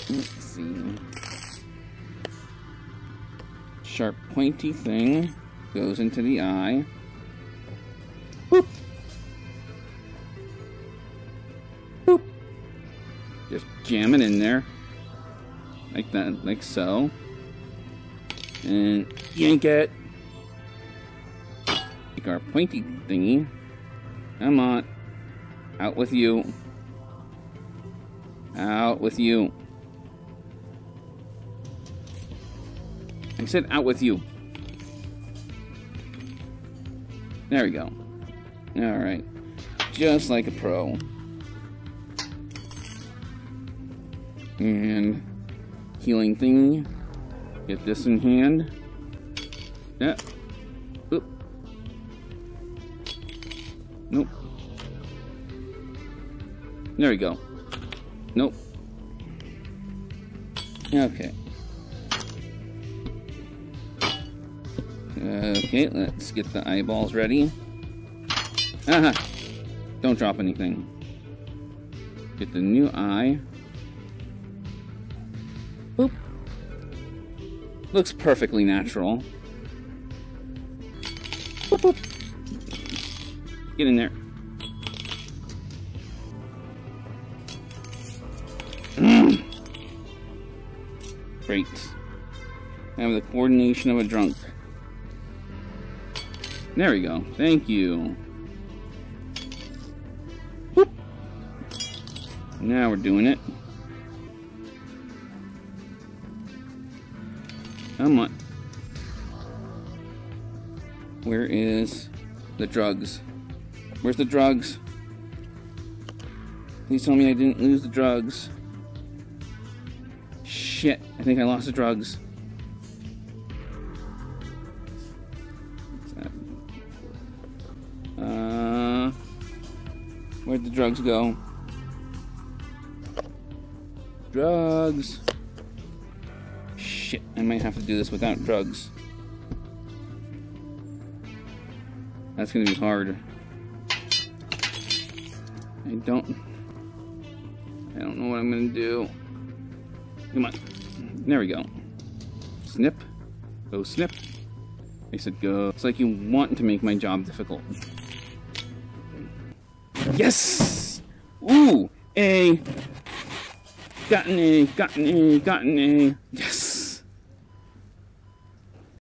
Let's see. Sharp, pointy thing goes into the eye. Boop. Boop. Just jam it in there. Like that, like so. And yank it. Take our pointy thingy. Come on. Out with you. Out with you. I said out with you. There we go. Alright. Just like a pro. And healing thingy. Get this in hand. Yeah. Oop. Nope. There we go. Nope. Okay. Okay, let's get the eyeballs ready. Aha! Don't drop anything. Get the new eye. Boop. Looks perfectly natural. Boop, boop. Get in there. Great. I have the coordination of a drunk. There we go. Thank you. Whoop. Now we're doing it. Come on. Where is the drugs? Where's the drugs? Please tell me I didn't lose the drugs. Shit, I think I lost the drugs. Where'd the drugs go? Drugs! Shit, I might have to do this without drugs. That's gonna be hard. I don't know what I'm gonna do. Come on. There we go. Snip. Go snip. I said go. It's like you want to make my job difficult. Yes! Ooh! A! Got an A! Got an A! Got an A! Yes!